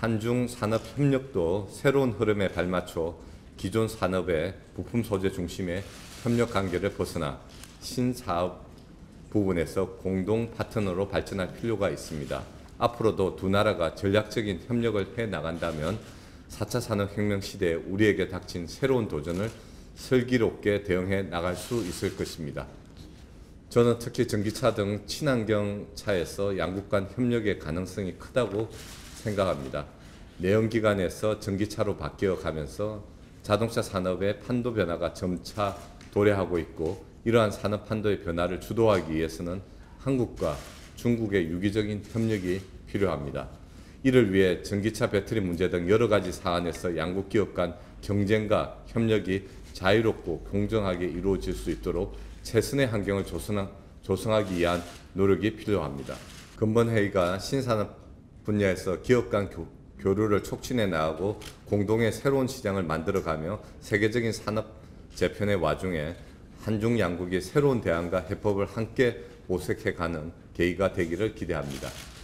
한중 산업 협력도 새로운 흐름에 발맞춰 기존 산업의 부품 소재 중심의 협력 관계를 벗어나 신사업 부분에서 공동 파트너로 발전할 필요가 있습니다. 앞으로도 두 나라가 전략적인 협력을 해 나간다면 4차 산업혁명 시대에 우리에게 닥친 새로운 도전을 슬기롭게 대응해 나갈 수 있을 것입니다. 저는 특히 전기차 등 친환경 차에서 양국 간 협력의 가능성이 크다고 생각합니다. 내연기관에서 전기차로 바뀌어가면서 자동차 산업의 판도 변화가 점차 도래하고 있고, 이러한 산업 판도의 변화를 주도하기 위해서는 한국과 중국의 유기적인 협력이 필요합니다. 이를 위해 전기차 배터리 문제 등 여러 가지 사안에서 양국 기업 간 경쟁과 협력이 자유롭고 공정하게 이루어질 수 있도록 최선의 환경을 조성하기 위한 노력이 필요합니다. 근본 회의가 신산업 분야에서 기업 간 교류를 촉진해 나가고 공동의 새로운 시장을 만들어가며 세계적인 산업 재편의 와중에 한중 양국이 새로운 대안과 해법을 함께 모색해가는 계기가 되기를 기대합니다.